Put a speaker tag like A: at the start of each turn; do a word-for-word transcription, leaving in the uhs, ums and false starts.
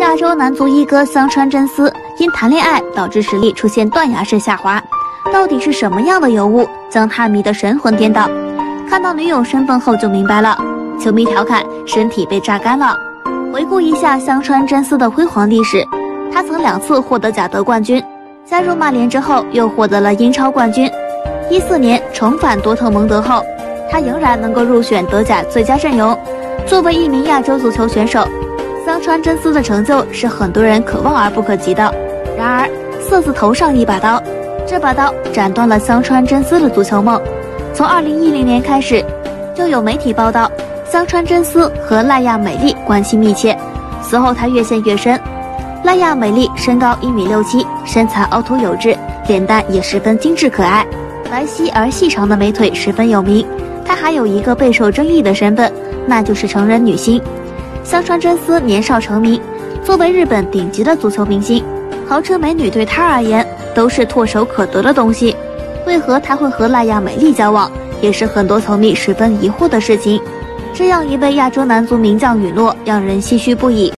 A: 亚洲男足一哥香川真司因谈恋爱导致实力出现断崖式下滑，到底是什么样的尤物将他迷得神魂颠倒？看到女友身份后就明白了，球迷调侃身体被榨干了。回顾一下香川真司的辉煌历史，他曾两次获得贾德冠军，加入曼联之后又获得了英超冠军。一四年重返多特蒙德后，他仍然能够入选德甲最佳阵容。作为一名亚洲足球选手，香川真司的成就是很多人可望而不可及的。然而色字头上一把刀，这把刀斩断了香川真司的足球梦。从二零一零年开始，就有媒体报道香川真司和赖亚美丽关系密切，此后她越陷越深。赖亚美丽身高一米六七，身材凹凸有致，脸蛋也十分精致可爱，白皙而细长的美腿十分有名。她还有一个备受争议的身份，那就是成人女星。香川真司年少成名，作为日本顶级的足球明星，豪车美女对她而言都是唾手可得的东西。为何她会和赖亚美丽交往，也是很多球迷十分疑惑的事情。这样一位亚洲男足名将陨落，让人唏嘘不已。